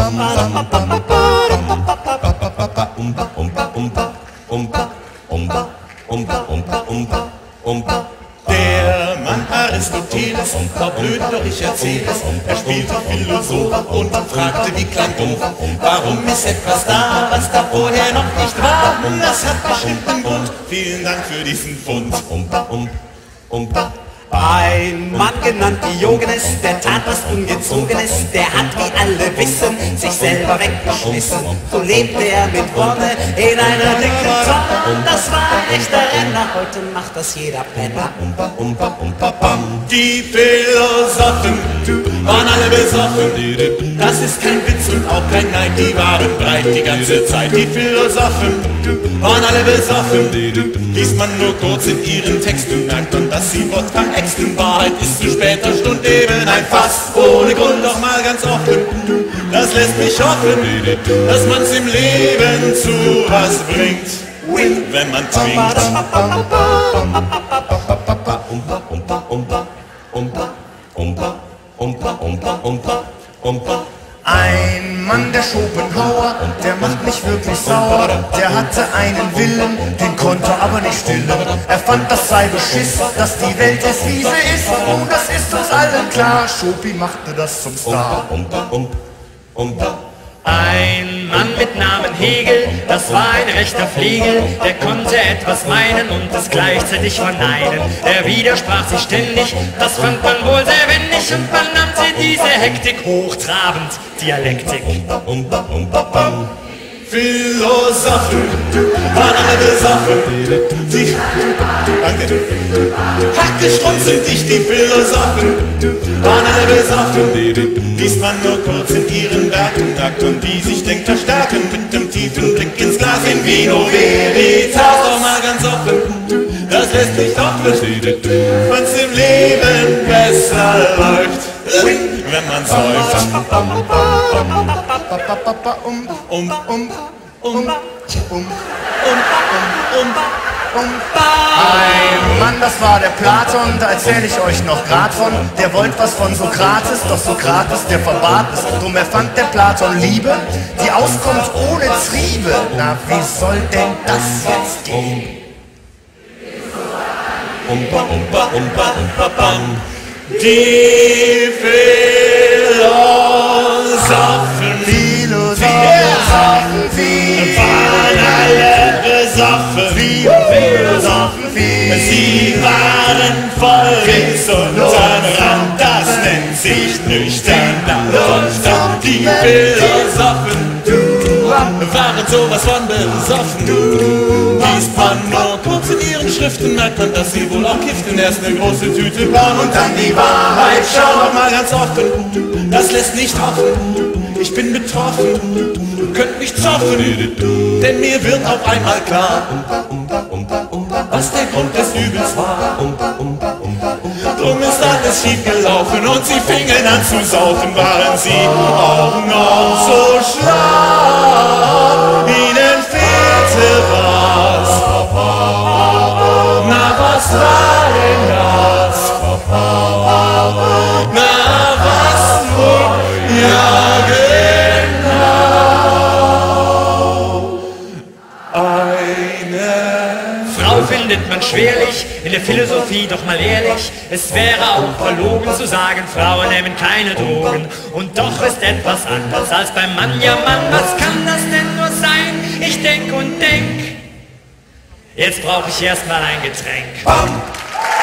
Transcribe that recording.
Der Mann Aristoteles war blöd, doch ich erzähl es. Er spielte Philosoph und fragte wie klein doof: Warum ist etwas da, was da vorher noch nicht war? Das hat bestimmt einen Grund. Vielen Dank für diesen Fund. Ein Mann genannt Diogenes, der tat was Ungezogenes, der hat, wie alle wissen, sich selber weggeschmissen. So lebte er mit Wonne in einer dicken Tonne. Das war ein echter Renner, heute macht das jeder Penner. Die Philosophen waren alle besoffen. Das ist kein Witz und auch kein Neid, die waren breit die ganze Zeit. Die Philosophen waren alle besoffen. Liest man nur kurz in ihren Texten, merkt man, dass sie Wodka ächzen. Wahrheit ist zu später Stunde eben ein Fass ohne Grund, doch mal ganz offen. Das lässt mich hoffen, dass man's im Leben zu was bringt, wenn man trinkt. Ein Mann, der Schopenhauer, der macht mich wirklich sauer. Der hatte einen Willen, den konnte aber nicht stillen. Er fand, das sei Beschiss, dass die Welt ist, wie sie ist. Und das ist uns allen klar, Schopi machte das zum Star. Ein Mann mit Namen Hegel, das war ein rechter Flegel, der konnte etwas meinen und es gleichzeitig verneinen. Er widersprach sich ständig, das fand man wohl sehr wendig und man nannte diese Hektik hochtrabend Dialektik. Philosophen waren alle besoffen. Sie Hackestrunz sind dich, die Philosophen waren alle besoffen. Liest man nur kurz in ihren Werken, merkt und die sich denkt verstärken mit dem tiefen Blick ins Glas in Vino Veritas. Doch mal ganz offen, das lässt mich hoffen, wann's im Leben besser läuft, wenn man säuft. Ein Mann, das war der Platon, da erzähl ich euch noch grad von. Der wollte was von Sokrates, doch Sokrates, der verbat es. Drum erfand der Platon Liebe, die auskommt ohne Triebe. Na, wie soll denn das jetzt gehen? Die waren alle besoffen. Sie waren voll bis unterm Rand, das nennt sich nüchtern Verstand. Die Philosophen waren sowas von besoffen. Liest man nur kurz in ihren Schriften, merkt man, dass sie wohl auch kifften. Erst eine große Tüte Born und dann die Wahrheit. Schau doch mal ganz offen, das lässt nicht hoffen. Ich bin betroffen, könnt mich zoffen, denn mir wird auf einmal klar, was der Grund des Übels war. Drum ist alles schief gelaufen und sie fingen an zu saufen. Waren sie auch noch so schlau, ihnen fehlte was. Na, was war denn das? Na, was nur? Ja, Frau findet man schwerlich, in der Philosophie doch mal ehrlich. Es wäre auch verlogen zu sagen, Frauen nehmen keine Drogen. Und doch ist etwas anders als beim Mann. Ja Mann, was kann das denn nur sein? Ich denk und denk, jetzt brauch ich erstmal ein Getränk. Bam.